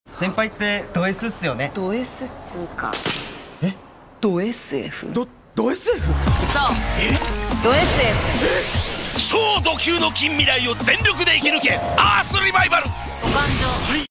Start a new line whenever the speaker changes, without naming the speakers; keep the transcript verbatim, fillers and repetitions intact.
先輩ってド S っすよね。
ド S っつうか、
え
ド エスエフ。
ドド エスエフ？
そう、ド エスエフ。
超ド級の近未来を全力で生き抜け、アースリバイバル。
ご感情